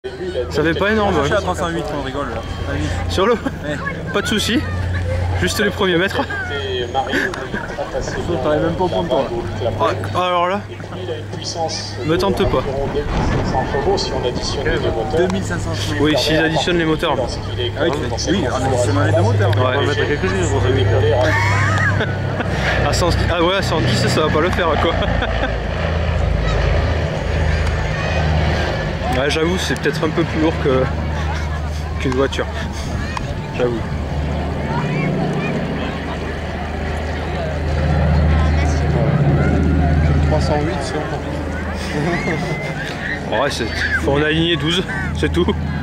Ça fait pas énorme. Je suis à 308, on rigole là. Sur l'eau Ouais. Pas de soucis. Juste les premiers mètres. T'arrives même pas au ponton là. Ah, alors là, me tente pas. 2500 chevaux. Oui, s'ils additionnent les moteurs. Ah oui, on additionne les deux moteurs. Ouais. On va mettre quelque chose pour ça. Ah ouais, à 110, ça va pas le faire quoi. Ouais, j'avoue, c'est peut-être un peu plus lourd qu'une voiture. J'avoue. Ouais, faut en aligner 12, c'est tout.